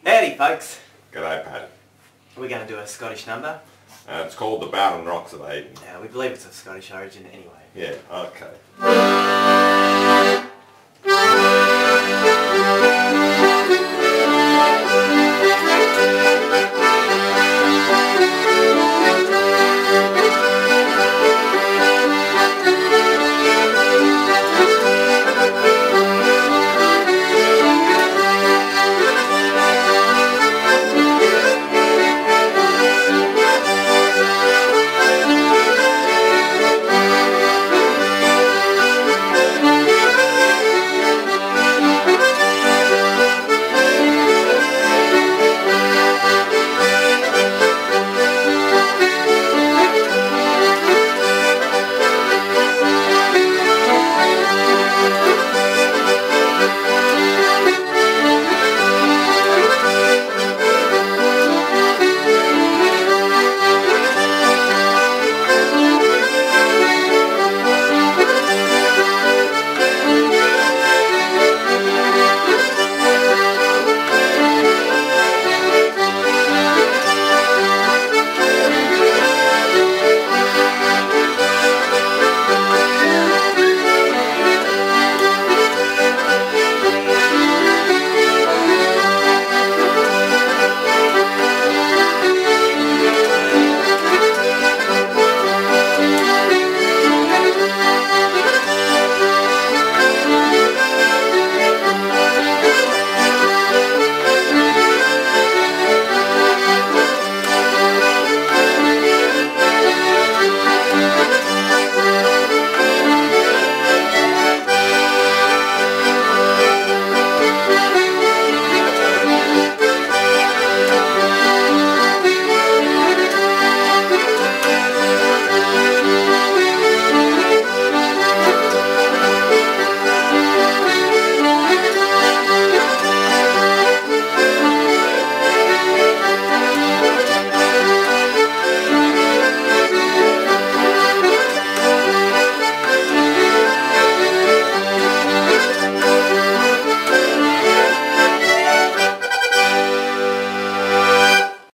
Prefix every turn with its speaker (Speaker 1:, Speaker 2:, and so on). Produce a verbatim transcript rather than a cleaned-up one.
Speaker 1: Howdy folks.
Speaker 2: G'day, Pat.
Speaker 1: We're going to do a Scottish number.
Speaker 2: Uh, it's called the Barren Rocks of Aden.
Speaker 1: Yeah, we believe it's of Scottish origin anyway.
Speaker 2: Yeah, okay.